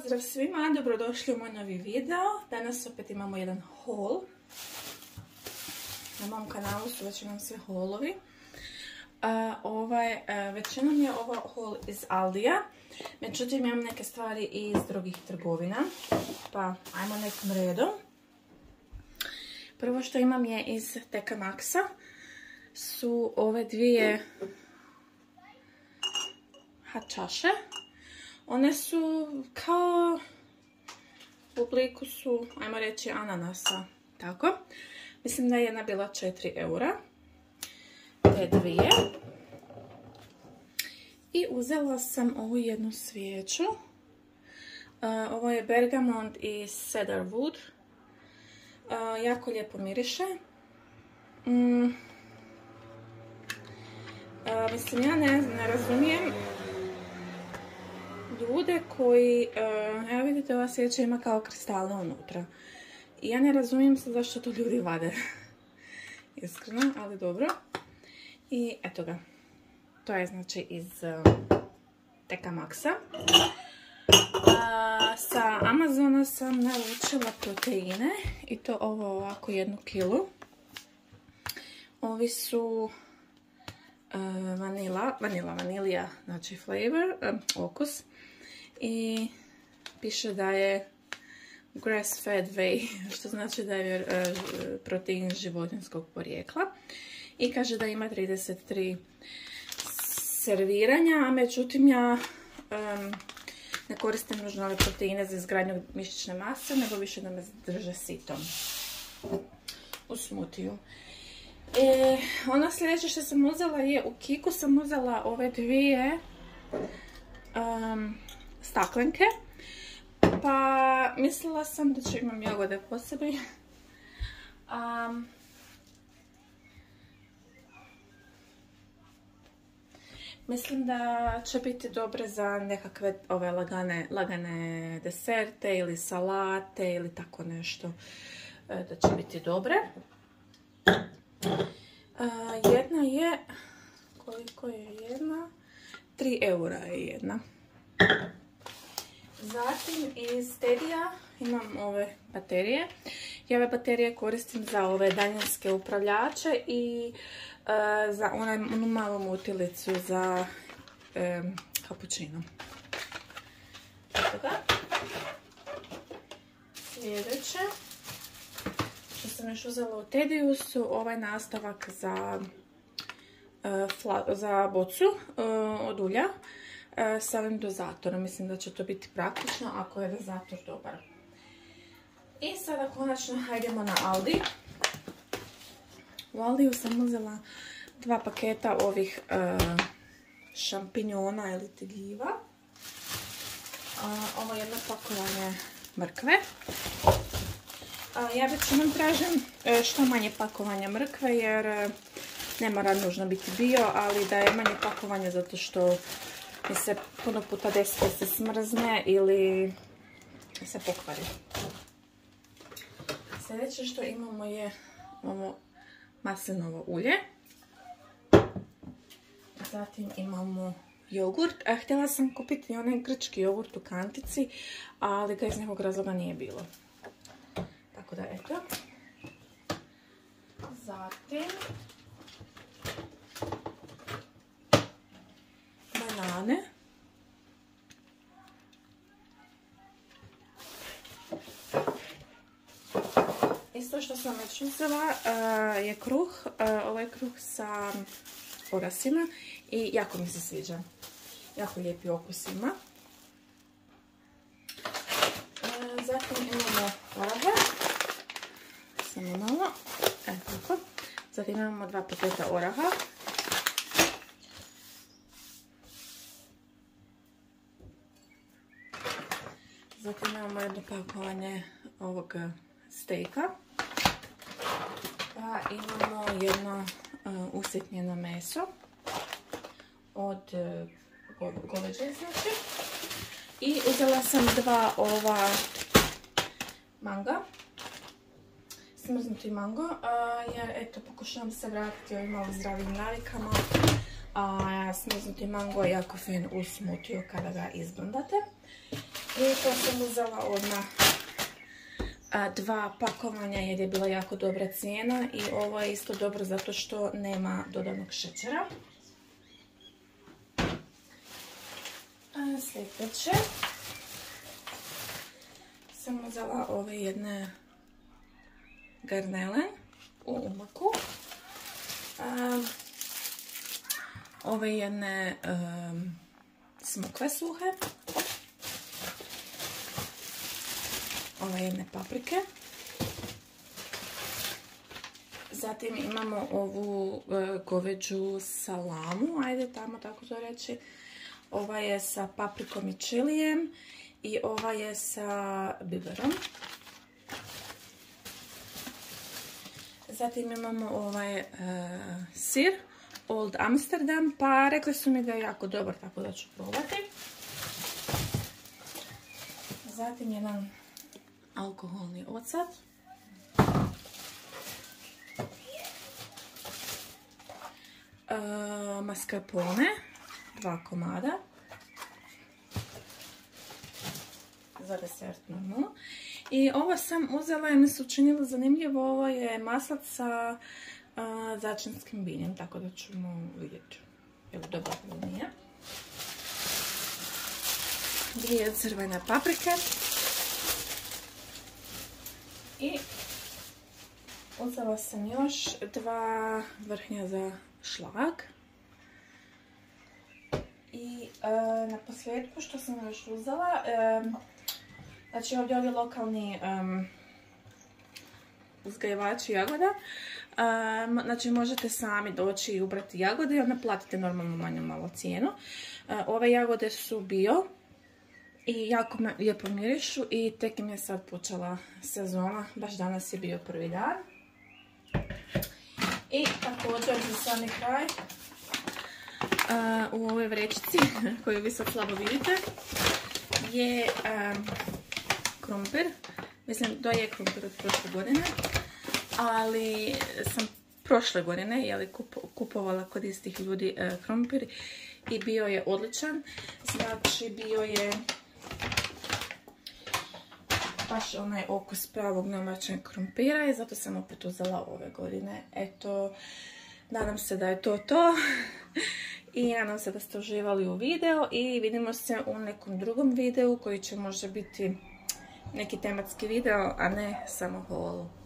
Pozdrav svima, dobrodošli u moj novi video. Danas opet imamo jedan haul. Na mom kanalu su većinom sve haulovi. Većinom je ovo haul iz Aldija. Međutim, imam neke stvari iz drugih trgovina. Pa, ajmo nekim redom. Prvo što imam je iz TK Maxa. Su ove dvije čaše. One su kao u obliku su, ajmo reći, ananasa. Tako. Mislim da je jedna bila 4 eura. Te dvije. I uzela sam ovu jednu svijeću. Ovo je bergamont i cedarwood. Jako lijepo miriše. Mislim, ja ne razumijem ljude koji, evo vidite, ova svijeća ima kao kristale unutra. I ja ne razumijem se zašto to ljudi vade. Iskreno, ali dobro. I eto ga. To je znači iz TK Maxa. Sa Amazona sam naručila proteine. I to ovo ovako 1 kilu. Ovi su vanilija, znači flavor, okus. I piše da je grass fed whey, što znači da je protein životinjskog porijekla. I kaže da ima 33 serviranja, a međutim ja ne koristim nužno ove proteine za izgradnju mišićne mase, nego više da me drže sitom u smutiju. Ono sljedeće što sam uzela je, u Kiku sam uzela ove dvije staklenke. Pa mislila sam da će imam jagode po sebi. Mislim da će biti dobre za nekakve ove lagane deserte ili salate ili tako nešto. Da će biti dobre. Jedna je, koliko je jedna? 3 eura je jedna. Zatim iz Tedija imam ove baterije. Ja ove baterije koristim za ove daljinske upravljače i za onu malu mutilicu za kapućino. Eto ga. Sljedeće što sam još uzela u Tediju su ovaj nastavak za bocu od ulja sa ovim dozatorom. Mislim da će to biti praktično ako je dozator dobar. I sada konačno hajdemo na Aldi. U Aldiju sam uzela 2 paketa ovih šampinjona ili gljiva. Ovo je jedno pakovanje mrkve. Ja većinom tražim što manje pakovanja mrkve jer ne mora nužno biti bio, ali da je manje pakovanja zato što mi se puno puta desi da se smrzne ili se pokvari. Sljedeće što imamo je ovo maslinovo ulje. Zatim imamo jogurt. Htjela sam kupiti onaj grčki jogurt u kantici, ali ga iz nekog razloga nije bilo. Tako da eto. Zatim banane. Isto što sam već uzela je kruh. Ovo je kruh sa orasima i jako mi se sviđa. Jako lijepi okus ima. Zatim imamo orahe. Samo malo. Tako. Zatim imamo 2 paketa oraha. Zatim imamo jedno pakovanje ovog stejka. Pa imamo jedno usitnjeno meso od goveđe, znači. I uzela sam 2 ova manga. Smrznuti mango. Jer eto, pokušavam se vratiti ovim malo zdravim navikama. Smrznuti mango je jako fin u smutiju kada ga izblendate. I to sam uzela odmah 2 pakovanja jer je bila jako dobra cijena i ovo je isto dobro zato što nema dodanog šećera. Sljedeće sam uzela ove jedne garnele u umaku. Ove jedne smokve suhe. Ove jedne paprike. Zatim imamo ovu goveđu salamu, ajde tamo tako to reći. Ova je sa paprikom i čilijem i ova je sa biberom. Zatim imamo ovaj sir Old Amsterdam, pa rekli su mi da je jako dobar, tako da ću probati. Zatim jedan alkoholni ocat. Mascarpone, 2 komada. Za desert normalno. I ovo sam uzela i mi se učinilo zanimljivo. Ovo je maslac sa začinskim biljem, tako da ćemo vidjeti je li dobro ili nije. 2 crvene paprike. I uzela sam još 2 vrhnja za šlag. I na posljedku što sam još uzela, znači ovdje ovi lokalni uzgajivači jagoda, znači možete sami doći i ubrati jagode i onda platite normalno manju malo cijenu. Ove jagode su bio i jako lijepo mirišu i tek im je sad počela sezona, baš danas je bio prvi dan. I također za sami kraj u ovoj vrećici koju vi sad slabo vidite je krumpir. Mislim da je krumpir od prošle godine, ali sam prošle godine kupovala kod istih ljudi krumpir i bio je odličan. Znači bio je baš onaj okus pravog domaćeg krumpira i zato sam opet uzela ove godine. Eto, nadam se da je to. I nadam se da ste uživali u video i vidimo se u nekom drugom videu koji će možda biti neki tematski video, a ne samo haul.